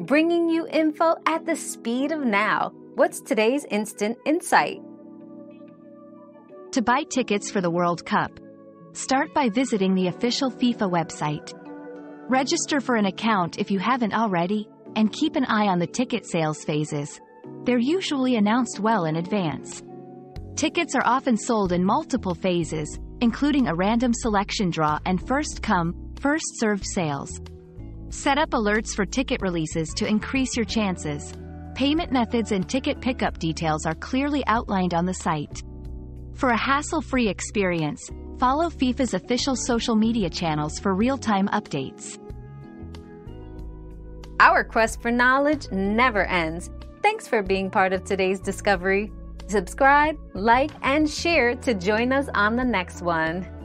bringing you info at the speed of now. What's today's instant insight? To buy tickets for the World Cup, start by visiting the official FIFA website. Register for an account if you haven't already, and keep an eye on the ticket sales phases. They're usually announced well in advance. Tickets are often sold in multiple phases, including a random selection draw and first-come, first-served sales. Set up alerts for ticket releases to increase your chances. Payment methods and ticket pickup details are clearly outlined on the site. For a hassle-free experience, follow FIFA's official social media channels for real-time updates. Our quest for knowledge never ends. Thanks for being part of today's discovery. Subscribe, like, and share to join us on the next one.